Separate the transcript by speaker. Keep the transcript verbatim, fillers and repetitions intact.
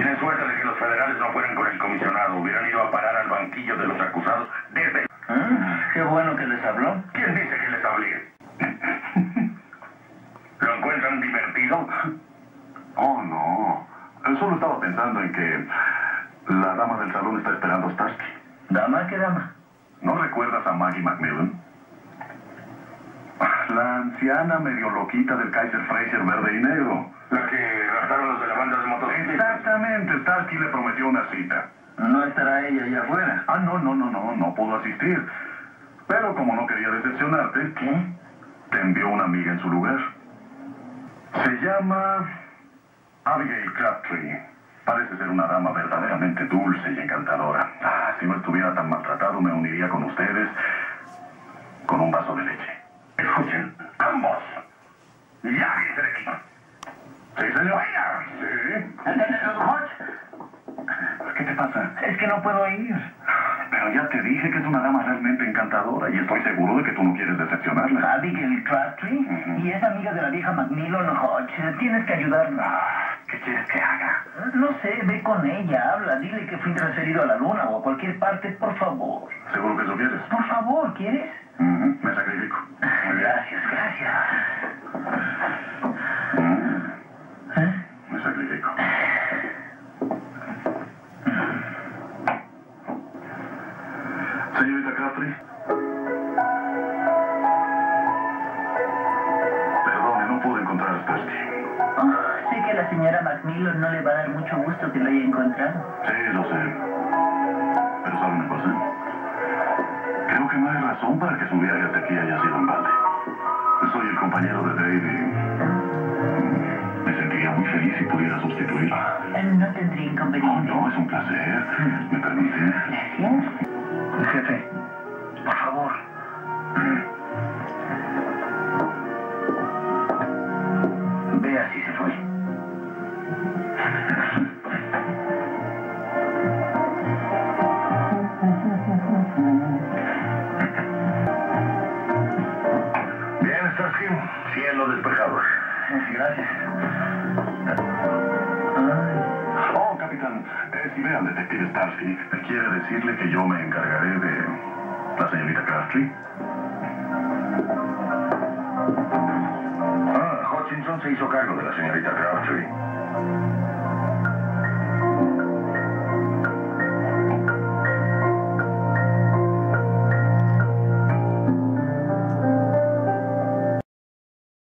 Speaker 1: Tienen suerte de que los federales no fueran con el comisionado. Hubieran ido a parar al banquillo de los acusados desde...
Speaker 2: ¿Ah? Qué bueno que les habló.
Speaker 1: ¿Quién dice que les hablé? ¿Lo encuentran divertido?
Speaker 3: Oh, no. Solo estaba pensando en que la dama del salón está esperando a Starsky.
Speaker 2: ¿Dama? ¿Qué dama?
Speaker 3: ¿No recuerdas a Maggie Macmillan? La anciana medio loquita del Kaiser Fraser verde y negro.
Speaker 1: La que raptaron los de la banda de motocicletas.
Speaker 3: Exactamente. Starsky le prometió una cita.
Speaker 2: ¿No estará ella allá afuera?
Speaker 3: Ah, no, no, no, no. No pudo asistir. Pero como no quería decepcionarte...
Speaker 2: ¿Qué?
Speaker 3: Te envió una amiga en su lugar. Se llama Abigail Crabtree. Parece ser una dama verdaderamente dulce y encantadora. Ah, si no estuviera tan maltratado, me uniría con ustedes con un vaso de leche.
Speaker 1: Escuchen, ambos. Ya viste de aquí.
Speaker 3: Sí, señor.
Speaker 1: Vaya.
Speaker 3: Sí.
Speaker 2: Hodge,
Speaker 3: ¿Qué te pasa?
Speaker 2: es que no puedo ir.
Speaker 3: Pero ya te dije que es una dama realmente encantadora y estoy seguro de que tú no quieres decepcionarla.
Speaker 2: Abigail Crabtree,
Speaker 3: Ujú.
Speaker 2: y es amiga de la vieja Macmillan. Hodge, tienes que ayudarla.
Speaker 3: Ah, ¿qué quieres que haga?
Speaker 2: No sé, ve con ella, habla, dile que fui transferido a la luna o a cualquier parte, por favor.
Speaker 3: ¿Seguro que eso quieres?
Speaker 2: Por favor, ¿quieres?
Speaker 3: Ujú, me sacrifico. Muy bien.
Speaker 2: Gracias, gracias.
Speaker 3: Mm,
Speaker 2: ¿Eh?
Speaker 3: me sacrifico. Señorita Crabtree. Perdone, no pude encontrar a Starsky.
Speaker 2: Oh, sé que a la señora Macmillan no le va a dar mucho gusto que lo haya encontrado.
Speaker 3: Sí, lo sé. Pero ¿sabe una cosa? Creo que no hay razón para que su viaje hasta aquí haya sido en balde. Soy el compañero de Dave y me sentiría muy feliz si pudiera sustituirlo.
Speaker 2: No tendría
Speaker 3: No,
Speaker 2: inconveniente.
Speaker 3: no, es un placer. ¿Me permite?
Speaker 2: Gracias. Jefe, por favor. Vea si se fue.
Speaker 1: Bien, Starsky. Cielo despejado.
Speaker 2: Gracias.
Speaker 3: Oh, capitán, eh, si ve al detective Starsky, quiere decirle que yo me encargaré de la señorita Crabtree.
Speaker 1: Ah, Hutchinson se hizo cargo de la señorita Crabtree.